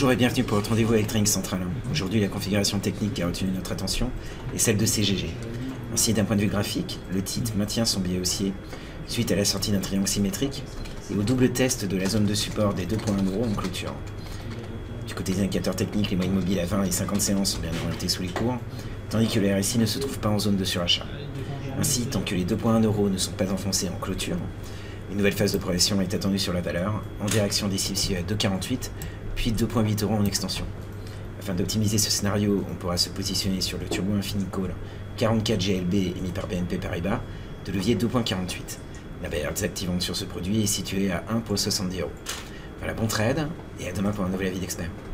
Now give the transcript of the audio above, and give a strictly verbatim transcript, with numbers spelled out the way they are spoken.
Bonjour et bienvenue pour votre rendez-vous avec Training Central. Aujourd'hui, la configuration technique qui a retenu notre attention est celle de C G G. Ainsi, d'un point de vue graphique, le titre maintient son biais haussier suite à la sortie d'un triangle symétrique et au double test de la zone de support des deux points un euro en clôture. Du côté des indicateurs techniques, les moyennes mobiles à vingt et cinquante séances sont bien orientées sous les cours, tandis que le R S I ne se trouve pas en zone de surachat. Ainsi, tant que les deux points un euro ne sont pas enfoncés en clôture, une nouvelle phase de progression est attendue sur la valeur, en direction des cibles à deux virgule quarante-huit, puis deux virgule huit euros en extension. Afin d'optimiser ce scénario, on pourra se positionner sur le Turbo Infini Call quarante-quatre G L B émis par B N P Paribas de levier deux virgule quarante-huit. La barrière désactivante sur ce produit est située à un virgule soixante-dix euros. Voilà, bon trade, et à demain pour un nouvel avis d'expert.